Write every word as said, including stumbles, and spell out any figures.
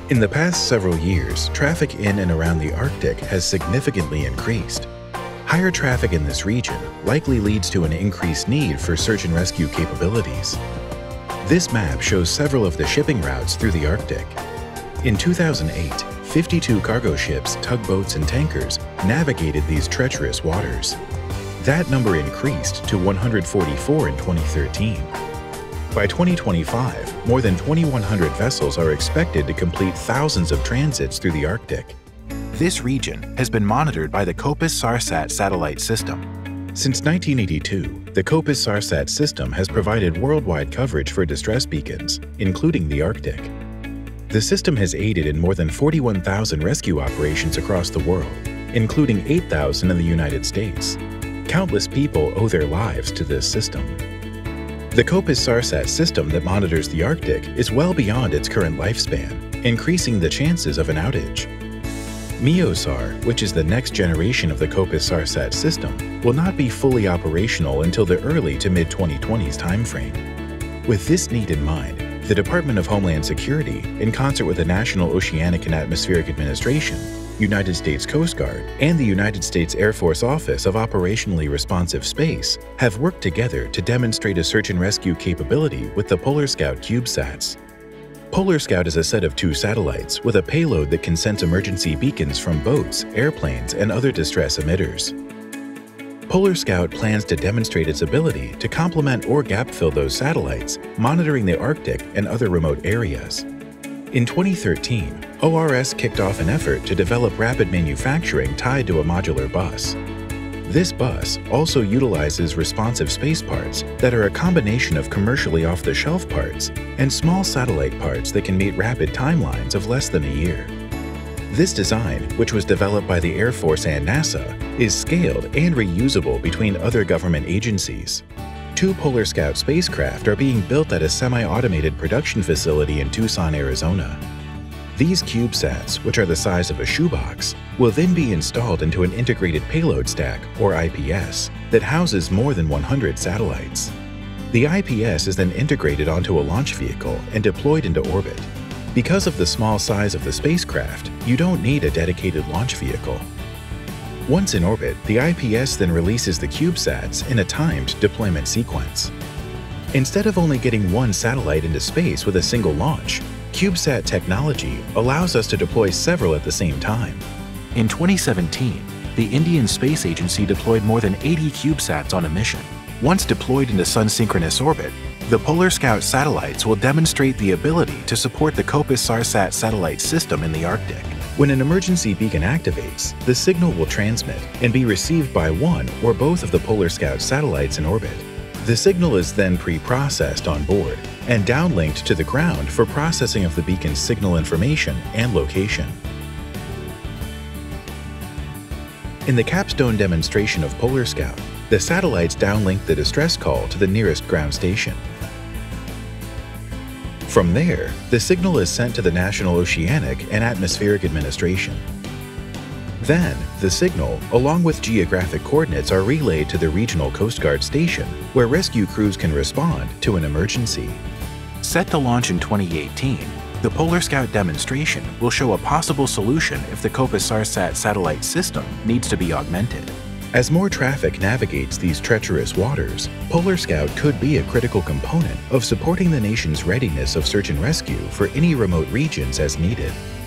In the past several years, traffic in and around the Arctic has significantly increased. Higher traffic in this region likely leads to an increased need for search and rescue capabilities. This map shows several of the shipping routes through the Arctic. In two thousand eight, fifty-two cargo ships, tugboats, and tankers navigated these treacherous waters. That number increased to one hundred forty-four in twenty thirteen. By twenty twenty-five, more than twenty-one hundred vessels are expected to complete thousands of transits through the Arctic. This region has been monitored by the COPUS-SARSAT satellite system. Since nineteen eighty-two, the COPUS-SARSAT system has provided worldwide coverage for distress beacons, including the Arctic. The system has aided in more than forty-one thousand rescue operations across the world, including eight thousand in the United States. Countless people owe their lives to this system. The COPUS-SARSAT system that monitors the Arctic is well beyond its current lifespan, increasing the chances of an outage. MEOSAR, which is the next generation of the COPUS-SARSAT system, will not be fully operational until the early to mid twenty twenties timeframe. With this need in mind, the Department of Homeland Security, in concert with the National Oceanic and Atmospheric Administration, United States Coast Guard, and the United States Air Force Office of Operationally Responsive Space, have worked together to demonstrate a search and rescue capability with the Polar Scout CubeSats. Polar Scout is a set of two satellites with a payload that can sense emergency beacons from boats, airplanes, and other distress emitters. Polar Scout plans to demonstrate its ability to complement or gap-fill those satellites, monitoring the Arctic and other remote areas. In twenty thirteen, O R S kicked off an effort to develop rapid manufacturing tied to a modular bus. This bus also utilizes responsive space parts that are a combination of commercially off-the-shelf parts and small satellite parts that can meet rapid timelines of less than a year. This design, which was developed by the Air Force and NASA, is scaled and reusable between other government agencies. Two Polar Scout spacecraft are being built at a semi-automated production facility in Tucson, Arizona. These CubeSats, which are the size of a shoebox, will then be installed into an integrated payload stack, or I P S, that houses more than one hundred satellites. The I P S is then integrated onto a launch vehicle and deployed into orbit. Because of the small size of the spacecraft, you don't need a dedicated launch vehicle. Once in orbit, the I P S then releases the CubeSats in a timed deployment sequence. Instead of only getting one satellite into space with a single launch, CubeSat technology allows us to deploy several at the same time. In twenty seventeen, the Indian Space Agency deployed more than eighty CubeSats on a mission. Once deployed into sun-synchronous orbit, the Polar Scout satellites will demonstrate the ability to support the COPUS-SARSAT satellite system in the Arctic. When an emergency beacon activates, the signal will transmit and be received by one or both of the Polar Scout satellites in orbit. The signal is then pre-processed on board and downlinked to the ground for processing of the beacon's signal information and location. In the Capstone demonstration of Polar Scout, the satellites downlink the distress call to the nearest ground station. From there, the signal is sent to the National Oceanic and Atmospheric Administration. Then, the signal, along with geographic coordinates, are relayed to the regional Coast Guard station, where rescue crews can respond to an emergency. Set to launch in twenty eighteen, the Polar Scout demonstration will show a possible solution if the COPUS-SARSAT satellite system needs to be augmented. As more traffic navigates these treacherous waters, Polar Scout could be a critical component of supporting the nation's readiness of search and rescue for any remote regions as needed.